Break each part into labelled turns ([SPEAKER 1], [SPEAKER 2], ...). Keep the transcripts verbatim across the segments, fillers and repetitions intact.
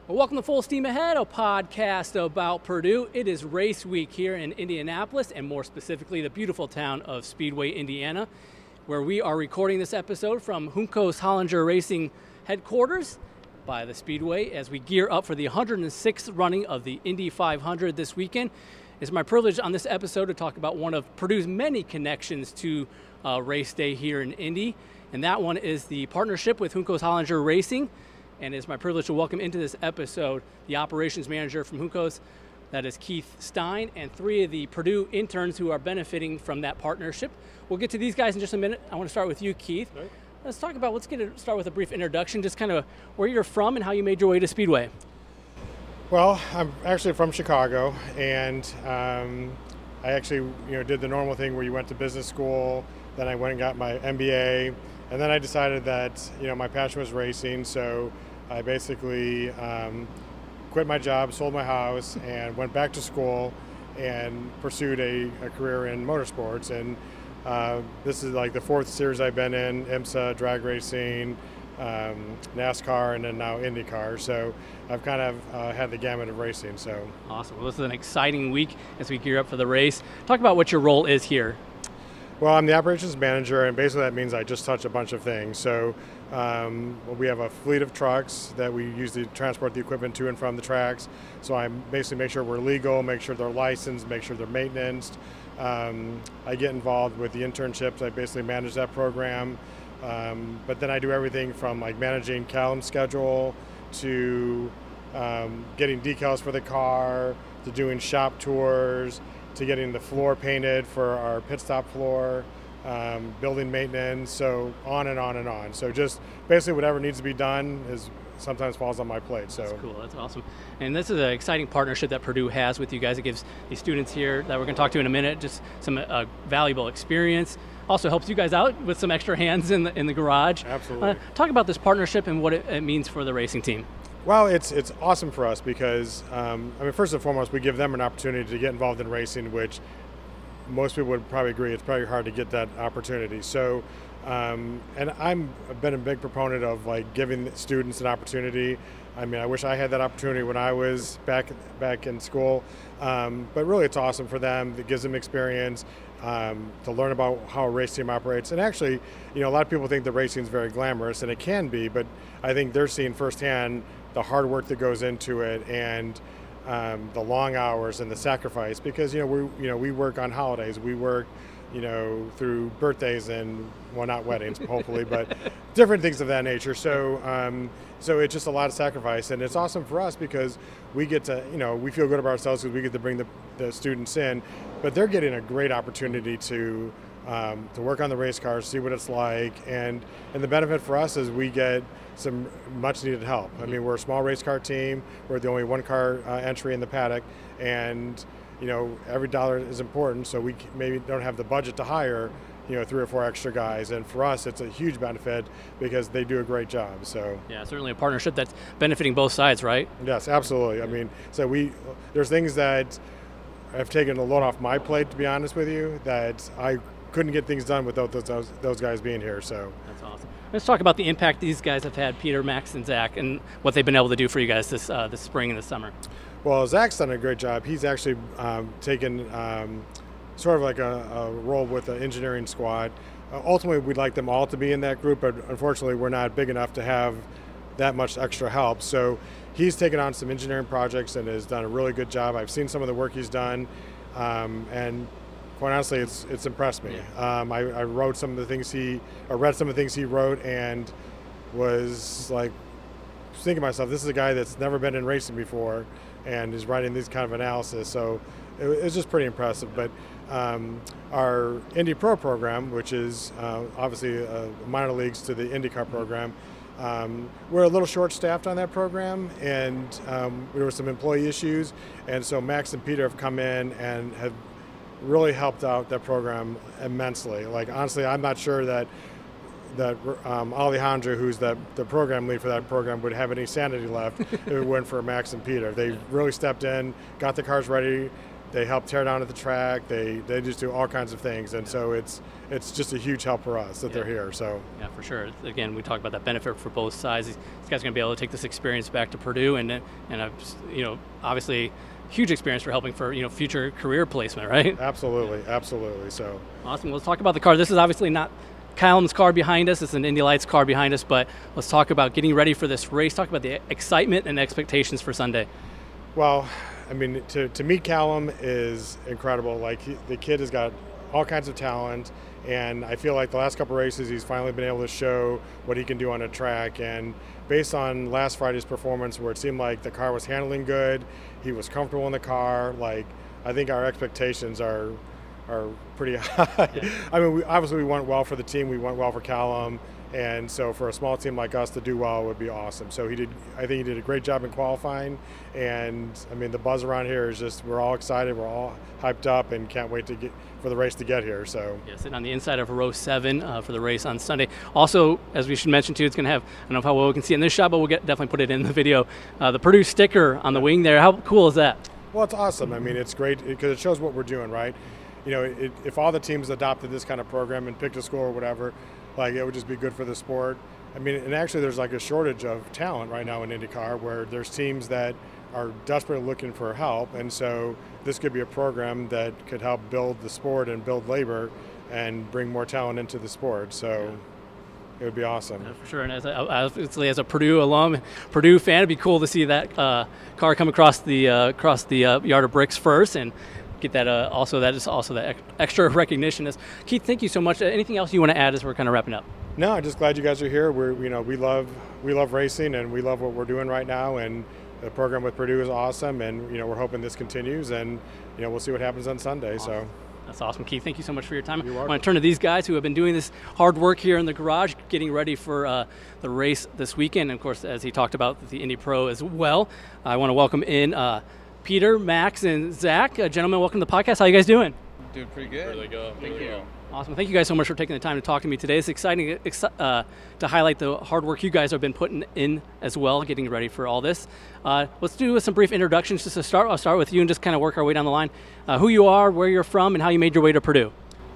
[SPEAKER 1] Well, welcome to Full Steam Ahead, a podcast about Purdue. It is race week here in Indianapolis, and more specifically, the beautiful town of Speedway, Indiana, where we are recording this episode from Juncos Hollinger Racing headquarters by the Speedway as we gear up for the one hundred sixth running of the Indy five hundred this weekend. It's my privilege on this episode to talk about one of Purdue's many connections to uh, race day here in Indy, and that one is the partnership with Juncos Hollinger Racing. And it's my privilege to welcome into this episode the operations manager from Juncos, that is Keith Stein, and three of the Purdue interns who are benefiting from that partnership. We'll get to these guys in just a minute. I want to start with you, Keith. Right. Let's talk about, let's get a, start with a brief introduction, just kind of where you're from and how you made your way to Speedway.
[SPEAKER 2] Well, I'm actually from Chicago, and um, I actually you know did the normal thing where you went to business school, then I went and got my M B A, and then I decided that you know my passion was racing, so I basically um, quit my job, sold my house, and went back to school and pursued a, a career in motorsports. And uh, this is like the fourth series I've been in: IMSA, drag racing, um, NASCAR, and then now IndyCar. So I've kind of uh, had the gamut of racing. So
[SPEAKER 1] awesome. Well, this is an exciting week as we gear up for the race. Talk about what your role is here.
[SPEAKER 2] Well, I'm the operations manager, and basically that means I just touch a bunch of things. So um, we have a fleet of trucks that we use to transport the equipment to and from the tracks. So I basically make sure we're legal, make sure they're licensed, make sure they're maintained. Um, I get involved with the internships. I basically manage that program. Um, but then I do everything from like managing Callum's schedule to um, getting decals for the car, to doing shop tours, to getting the floor painted for our pit stop floor, um, building maintenance, so on and on and on. So just basically whatever needs to be done is sometimes falls on my plate. So
[SPEAKER 1] that's cool. That's awesome. And this is an exciting partnership that Purdue has with you guys. It gives the students here that we're going to talk to in a minute just some uh, valuable experience. Also helps you guys out with some extra hands in the in the garage.
[SPEAKER 2] Absolutely.
[SPEAKER 1] Uh, talk about this partnership and what it, it means for the racing team.
[SPEAKER 2] Well, it's it's awesome for us because, um, I mean, first and foremost, we give them an opportunity to get involved in racing, which most people would probably agree it's probably hard to get that opportunity. So, um, and I'm I've been a big proponent of like giving students an opportunity. I mean, I wish I had that opportunity when I was back back in school, um, but really it's awesome for them. It gives them experience um, to learn about how a race team operates. And actually, you know, a lot of people think that racing is very glamorous, and it can be, but I think they're seeing firsthand the hard work that goes into it, and um, the long hours and the sacrifice. Because you know we you know we work on holidays, we work you know through birthdays and well not weddings hopefully, but different things of that nature. So um, so it's just a lot of sacrifice, and it's awesome for us because we get to you know we feel good about ourselves because we get to bring the, the students in, but they're getting a great opportunity to. Um, to work on the race cars, see what it's like, and and the benefit for us is we get some much needed help. I mean, we're a small race car team. We're the only one car uh, entry in the paddock, and you know every dollar is important. So we maybe don't have the budget to hire you know three or four extra guys, and for us it's a huge benefit because they do a great job. So
[SPEAKER 1] yeah, certainly a partnership that's benefiting both sides, right?
[SPEAKER 2] Yes, absolutely. I mean, so we there's things that have taken a load off my plate, to be honest with you, that I couldn't get things done without those, those those guys being here. So
[SPEAKER 1] that's awesome. Let's talk about the impact these guys have had, Peter, Max, and Zach, and what they've been able to do for you guys this uh, this spring and this summer.
[SPEAKER 2] Well, Zach's done a great job. He's actually um, taken um, sort of like a, a role with the engineering squad. Uh, ultimately, we'd like them all to be in that group, but unfortunately, we're not big enough to have that much extra help. So he's taken on some engineering projects and has done a really good job. I've seen some of the work he's done, um, and quite honestly, it's it's impressed me.
[SPEAKER 1] Yeah.
[SPEAKER 2] Um, I, I wrote some of the things he, or read some of the things he wrote, and was like thinking to myself, this is a guy that's never been in racing before, and is writing this kind of analysis. So it, it was just pretty impressive. But um, our Indy Pro program, which is uh, obviously uh, minor leagues to the IndyCar program, um, we're a little short-staffed on that program, and um, there were some employee issues, and so Max and Peter have come in and have really helped out that program immensely. Like honestly, I'm not sure that that um, Alejandro, who's the, the program lead for that program, would have any sanity left if it went for Max and Peter. They really stepped in, got the cars ready. they help tear down at the track. They they just do all kinds of things, and so it's it's just a huge help for us that
[SPEAKER 1] yeah.
[SPEAKER 2] they're here. So
[SPEAKER 1] yeah, for sure. Again, we talked about that benefit for both sides. These guys are going to be able to take this experience back to Purdue, and and uh, you know, obviously, huge experience for helping for you know future career placement, right?
[SPEAKER 2] Absolutely, absolutely. So
[SPEAKER 1] awesome. Well, let's talk about the car. This is obviously not Callum's car behind us. It's an Indy Lights car behind us, but let's talk about getting ready for this race. Talk about the excitement and expectations for Sunday.
[SPEAKER 2] Well, I mean, to, to meet Callum is incredible. Like, he, the kid has got all kinds of talent, and I feel like the last couple of races he's finally been able to show what he can do on a track. And based on last Friday's performance, where it seemed like the car was handling good, he was comfortable in the car, like, I think our expectations are are pretty high. Yeah. I mean, we, obviously we went well for the team, we went well for Callum, and so for a small team like us to do well would be awesome. So he did, I think he did a great job in qualifying, and I mean, the buzz around here is just, we're all excited, we're all hyped up, and can't wait to get for the race to get here. So
[SPEAKER 1] yeah, sitting on the inside of row seven uh, for the race on Sunday. Also, as we should mention too, it's going to have, I don't know how well we can see in this shot, but we'll get, definitely put it in the video, uh, the Purdue sticker on the wing there. How cool is that?
[SPEAKER 2] Well, it's awesome. I mean, it's great because it shows what we're doing, right? You know, it, if all the teams adopted this kind of program and picked a school or whatever, like, it would just be good for the sport. I mean, and actually there's like a shortage of talent right now in IndyCar, where there's teams that are desperately looking for help, and so this could be a program that could help build the sport and build labor and bring more talent into the sport. So yeah. It would be awesome. Yeah,
[SPEAKER 1] for sure. And as a, obviously as a Purdue alum, Purdue fan, it'd be cool to see that uh, car come across the uh, across the uh, yard of bricks first, and get that uh, also that is also that extra recognition. Is Keith, thank you so much. Anything else you want to add as we're kind of wrapping up?
[SPEAKER 2] No, I'm just glad you guys are here. We're you know we love we love racing, and we love what we're doing right now, and the program with Purdue is awesome, and you know we're hoping this continues, and you know we'll see what happens on Sunday.
[SPEAKER 1] Awesome.
[SPEAKER 2] So
[SPEAKER 1] that's awesome, Keith. Thank you so much for your time.
[SPEAKER 2] You're
[SPEAKER 1] I want to turn to these guys who have been doing this hard work here in the garage, getting ready for uh, the race this weekend. And of course, as he talked about, the Indy Pro as well. I want to welcome in Uh, Peter, Max, and Zach. Uh, gentlemen, welcome to the podcast. How you guys doing?
[SPEAKER 3] Doing pretty good.
[SPEAKER 4] Really good.
[SPEAKER 3] Thank
[SPEAKER 4] really
[SPEAKER 3] you.
[SPEAKER 4] Good.
[SPEAKER 1] Awesome. Thank you guys so much for taking the time to talk to me today. It's exciting uh, to highlight the hard work you guys have been putting in as well, getting ready for all this. Uh, let's do some brief introductions just to start. I'll start with you and just kind of work our way down the line. Uh, who you are, where you're from, and how you made your way to Purdue.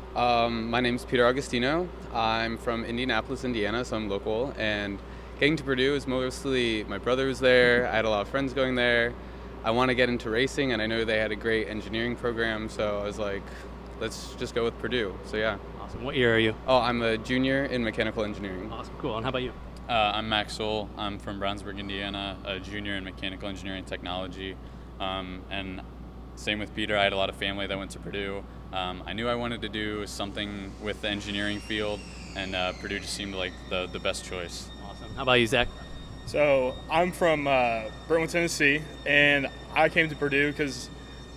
[SPEAKER 3] Um, my name's Peter Augustino. I'm from Indianapolis, Indiana, so I'm local. And getting to Purdue is mostly my brother was there. I had a lot of friends going there. I want to get into racing, and I know they had a great engineering program, so I was like, let's just go with Purdue. So yeah.
[SPEAKER 1] Awesome. What year are you?
[SPEAKER 3] Oh, I'm a junior in mechanical engineering.
[SPEAKER 1] Awesome. Cool. And how about you?
[SPEAKER 4] Uh, I'm Max Soul. I'm from Brownsburg, Indiana, a junior in mechanical engineering technology. Um, and same with Peter. I had a lot of family that went to Purdue. Um, I knew I wanted to do something with the engineering field, and uh, Purdue just seemed like the, the best choice.
[SPEAKER 1] Awesome. How about you, Zach?
[SPEAKER 5] So I'm from uh, Brentwood, Tennessee, and I came to Purdue because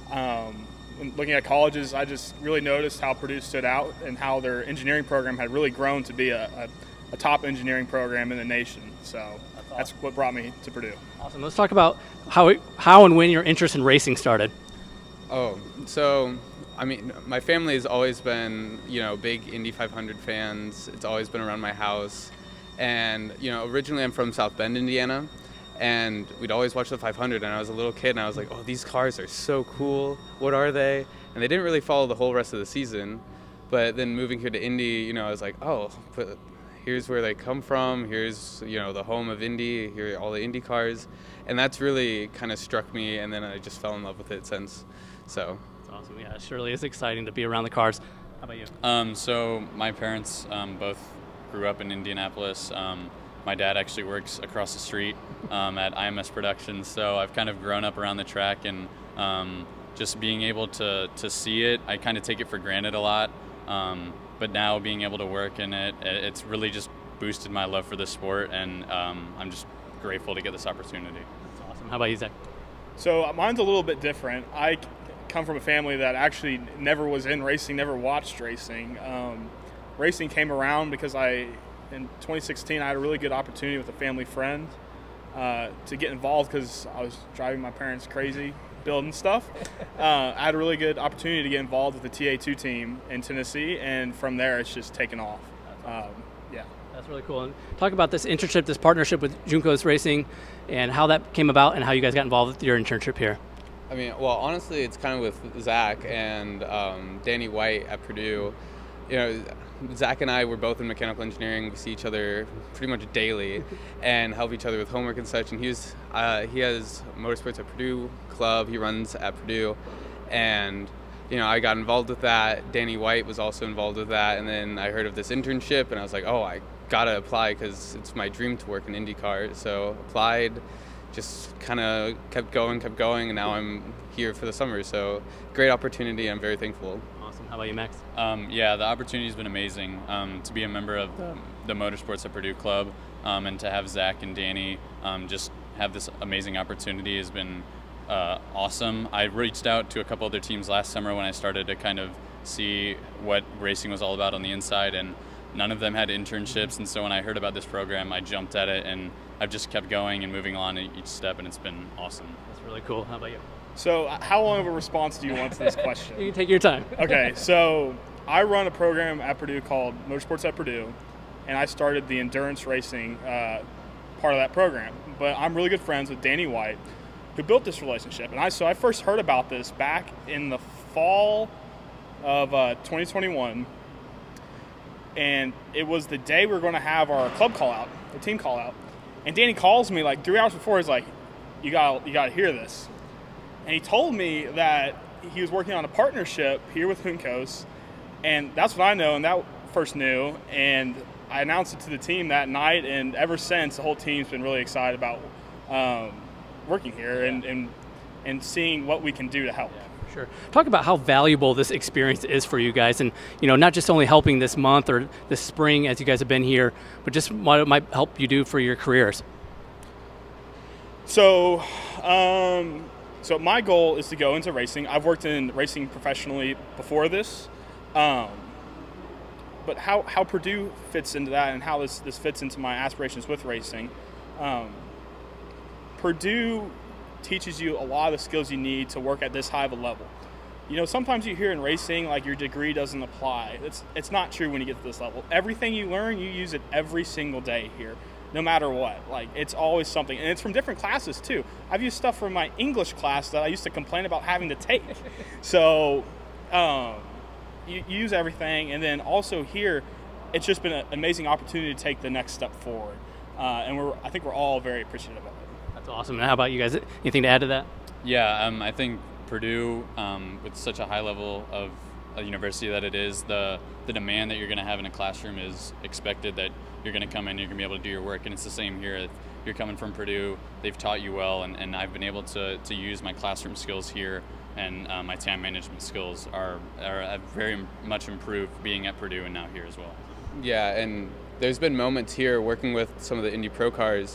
[SPEAKER 5] um, when looking at colleges, I just really noticed how Purdue stood out and how their engineering program had really grown to be a, a, a top engineering program in the nation. So that's, awesome. That's what brought me to Purdue.
[SPEAKER 1] Awesome. Let's talk about how it, how and when your interest in racing started.
[SPEAKER 3] Oh, so I mean, my family has always been, you know, big Indy five hundred fans. It's always been around my house. And, you know, originally I'm from South Bend, Indiana, and we'd always watch the five hundred, and I was a little kid, and I was like, oh, these cars are so cool. What are they? And they didn't really follow the whole rest of the season. But then moving here to Indy, you know, I was like, oh, but here's where they come from. Here's, you know, the home of Indy. Here are all the Indy cars. And that's really kind of struck me, and then I just fell in love with it since. So.
[SPEAKER 1] That's awesome. Yeah, it surely is exciting to be around the cars. How about you?
[SPEAKER 4] Um, so my parents um, both grew up in Indianapolis. Um, my dad actually works across the street um, at I M S Productions, so I've kind of grown up around the track, and um, just being able to, to see it, I kind of take it for granted a lot, um, but now being able to work in it, it's really just boosted my love for the sport, and um, I'm just grateful to get this opportunity.
[SPEAKER 1] That's awesome. How about you, Zach?
[SPEAKER 5] So mine's a little bit different. I come from a family that actually never was in racing, never watched racing. Um, Racing came around because I, in twenty sixteen, I had a really good opportunity with a family friend uh, to get involved because I was driving my parents crazy building stuff. Uh, I had a really good opportunity to get involved with the T A two team in Tennessee, and from there it's just taken off. Um, yeah.
[SPEAKER 1] That's really cool. And talk about this internship, this partnership with Juncos Racing, and how that came about and how you guys got involved with your internship here.
[SPEAKER 3] I mean, well, honestly, it's kind of with Zach and um, Danny White at Purdue. You know, Zach and I were both in mechanical engineering. We see each other pretty much daily and help each other with homework and such. And he was, uh, he has motorsports at Purdue club. He runs at Purdue, and you know, I got involved with that. Danny White was also involved with that, and then I heard of this internship, and I was like, oh, I gotta apply because it's my dream to work in IndyCar. So applied. Just kind of kept going, kept going, and now I'm here for the summer. So great opportunity. I'm very thankful.
[SPEAKER 1] Awesome. How about you, Max?
[SPEAKER 4] Um, yeah, the opportunity has been amazing. Um, to be a member of the, the Motorsports at Purdue Club, um, and to have Zach and Danny um, just have this amazing opportunity has been uh, awesome. I reached out to a couple other teams last summer when I started to kind of see what racing was all about on the inside, and none of them had internships. And so when I heard about this program, I jumped at it, and I've just kept going and moving on each step, and it's been awesome.
[SPEAKER 1] That's really cool. How about you?
[SPEAKER 5] So how long of a response do you want to this question?
[SPEAKER 1] You can take your time.
[SPEAKER 5] Okay, so I run a program at Purdue called Motorsports at Purdue, and I started the endurance racing uh, part of that program. But I'm really good friends with Danny White, who built this relationship. And I so I first heard about this back in the fall of uh, twenty twenty-one, and it was the day we were going to have our club call out, the team call out. And Danny calls me like three hours before. He's like, "You got, you got to hear this." And he told me that he was working on a partnership here with Juncos, and that's what I know, and that first knew. And I announced it to the team that night, and ever since, the whole team's been really excited about um, working here and, and and seeing what we can do to help.
[SPEAKER 1] Yeah, sure. Talk about how valuable this experience is for you guys, and you know, not just only helping this month or this spring as you guys have been here, but just what it might help you do for your careers.
[SPEAKER 5] So, um, so my goal is to go into racing. I've worked in racing professionally before this, um, but how, how Purdue fits into that and how this, this fits into my aspirations with racing. Um, Purdue teaches you a lot of the skills you need to work at this high of a level. You know, sometimes you hear in racing, like, your degree doesn't apply. It's, it's not true when you get to this level. Everything you learn, you use it every single day here, no matter what. Like, it's always something. And it's from different classes, too. I've used stuff from my English class that I used to complain about having to take. So um, you, you use everything. And then also here, it's just been an amazing opportunity to take the next step forward. Uh, and we're, I think we're all very appreciative of it.
[SPEAKER 1] That's awesome. And how about you guys? Anything to add to that?
[SPEAKER 4] Yeah, um, I think Purdue, um, with such a high level of a university that it is, the the demand that you're going to have in a classroom is expected, that you're going to come in, you're going to be able to do your work, and it's the same here. If you're coming from Purdue, they've taught you well, and, and I've been able to, to use my classroom skills here, and uh, my time management skills are, are have very much improved being at Purdue and now here as well.
[SPEAKER 3] Yeah, and there's been moments here working with some of the Indy Pro cars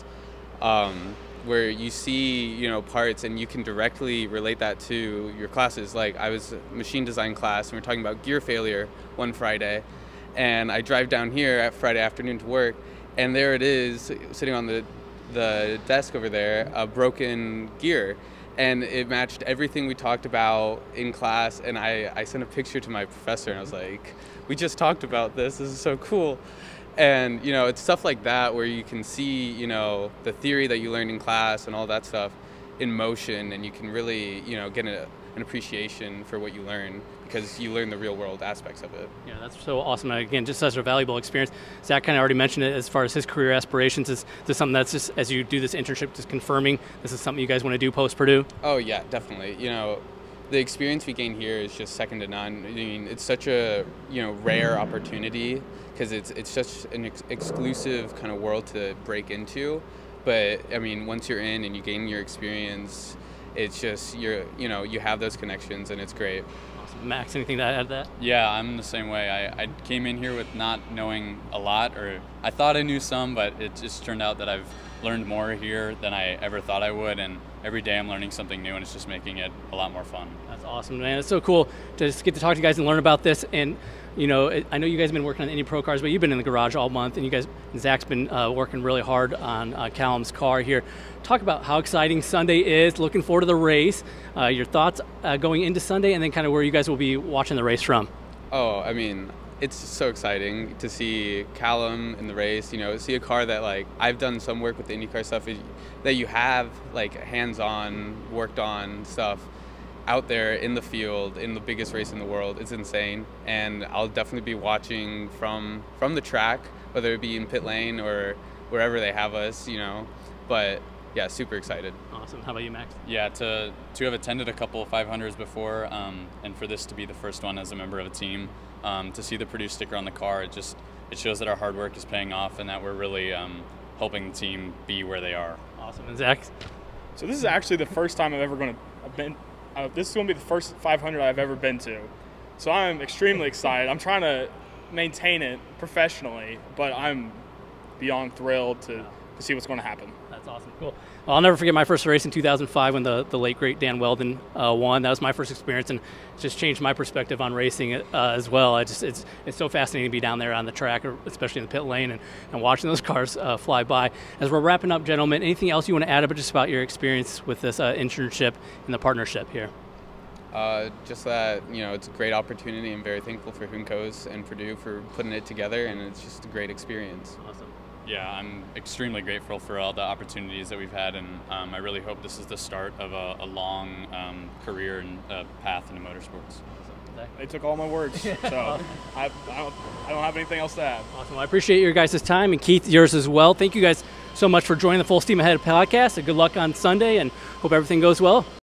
[SPEAKER 3] um, where you see, you know, parts and you can directly relate that to your classes. Like, I was a machine design class, and we were talking about gear failure one Friday, and I drive down here at Friday afternoon to work, and there it is sitting on the the desk over there, a broken gear, and it matched everything we talked about in class. And I, I sent a picture to my professor, and I was like, we just talked about this, this is so cool. And, you know, it's stuff like that where you can see, you know, the theory that you learned in class and all that stuff in motion, and you can really, you know, get a, an appreciation for what you learn because you learn the real world aspects of it.
[SPEAKER 1] Yeah, that's so awesome. And again, just such a valuable experience. Zach kind of already mentioned it as far as his career aspirations. Is this something that's just, as you do this internship, just confirming this is something you guys want to do post-Purdue?
[SPEAKER 3] Oh, yeah, definitely. You know, the experience we gain here is just second to none. I mean, it's such a, you know, rare opportunity because it's it's such an ex exclusive kind of world to break into. But I mean, once you're in and you gain your experience, it's just, you're, you know, you have those connections, and it's great.
[SPEAKER 1] Awesome. Max, anything to add to that?
[SPEAKER 4] Yeah, I'm the same way. I, I came in here with not knowing a lot, or I thought I knew some, but it just turned out that I've learned more here than I ever thought I would, and every day I'm learning something new, and it's just making it a lot more fun.
[SPEAKER 1] That's awesome, man. It's so cool to just get to talk to you guys and learn about this. And you know, it, I know you guys have been working on Indy Pro cars, but you've been in the garage all month, and you guys, Zach's been uh, working really hard on uh, Callum's car here. Talk about how exciting Sunday is, looking forward to the race, uh, your thoughts uh, going into Sunday, and then kind of where you guys will be watching the race from.
[SPEAKER 3] Oh, I mean, it's so exciting to see Callum in the race, you know, see a car that, like, I've done some work with the IndyCar stuff, that you have, like, hands-on, worked on stuff. out there in the field in the biggest race in the world. It's insane, and I'll definitely be watching from from the track, whether it be in pit lane or wherever they have us, you know. But yeah, super excited.
[SPEAKER 1] Awesome. How about you, Max?
[SPEAKER 4] Yeah, to to have attended a couple of five hundreds before, um, and for this to be the first one as a member of a team, um, to see the Purdue sticker on the car, it just it shows that our hard work is paying off and that we're really um, helping the team be where they are.
[SPEAKER 1] Awesome. And Zach?
[SPEAKER 5] So this is actually the first time I've ever going to I've been. Uh, this is going to be the first five hundred I've ever been to, so I'm extremely excited. I'm trying to maintain it professionally, but I'm beyond thrilled to, to see what's going to happen.
[SPEAKER 1] That's awesome. Cool. Well, I'll never forget my first race in two thousand five when the, the late, great Dan Weldon uh, won. That was my first experience, and it just changed my perspective on racing uh, as well. I just it's it's so fascinating to be down there on the track, especially in the pit lane, and, and watching those cars uh, fly by. As we're wrapping up, gentlemen, anything else you want to add about just about your experience with this uh, internship and the partnership here?
[SPEAKER 3] Uh, just that, you know, it's a great opportunity. I'm very thankful for Juncos and Purdue for putting it together, and it's just a great experience.
[SPEAKER 1] Awesome.
[SPEAKER 4] Yeah, I'm extremely grateful for all the opportunities that we've had, and um, I really hope this is the start of a, a long um, career and uh, path into motorsports.
[SPEAKER 5] They took all my words, so I, I, don't, I don't have anything else to add.
[SPEAKER 1] Awesome. Well, I appreciate your guys' time, and Keith, yours as well. Thank you guys so much for joining the Full Steam Ahead podcast, and good luck on Sunday, and hope everything goes well.